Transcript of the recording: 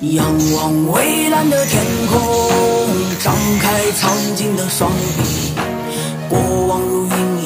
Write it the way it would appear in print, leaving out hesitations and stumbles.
仰望蔚蓝的天空，张开苍劲的双臂，过往如云